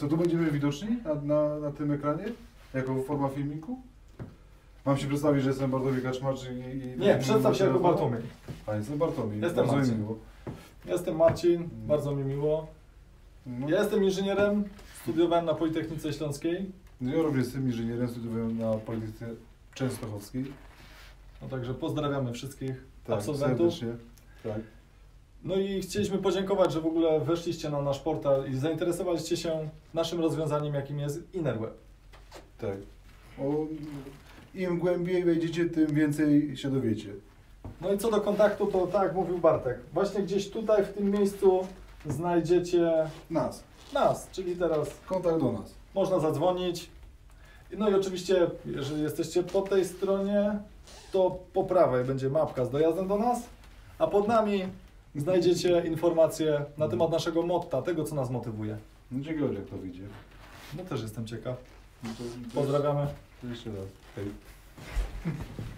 Co, tu będziemy widoczni na tym ekranie? Jako forma filmiku? Mam się przedstawić, że jestem Bartłomiej Kaczmarz i... Nie, przedstaw się jako Bartłomiej. A, jestem Bartłomiej. Jestem bardzo Marcin. mi miło. Jestem Marcin, bardzo mi miło. No. Ja jestem inżynierem, studiowałem na Politechnice Śląskiej. Ja również jestem inżynierem, studiowałem na Politechnice Częstochowskiej. No także pozdrawiamy wszystkich Tak, absolwentów. serdecznie. Tak. No i chcieliśmy podziękować, że w ogóle weszliście na nasz portal i zainteresowaliście się naszym rozwiązaniem, jakim jest Innerweb. Tak. Im głębiej wejdziecie, tym więcej się dowiecie. No i co do kontaktu, to tak jak mówił Bartek, właśnie gdzieś tutaj w tym miejscu znajdziecie nas, czyli teraz Kontakt do nas. można zadzwonić. No i oczywiście, jeżeli jesteście po tej stronie, to po prawej będzie mapka z dojazdem do nas, a pod nami znajdziecie informacje na temat naszego motta, tego co nas motywuje. No ciekawe, jak to wyjdzie. No też jestem ciekaw. No to Pozdrawiamy. jeszcze raz. Hej.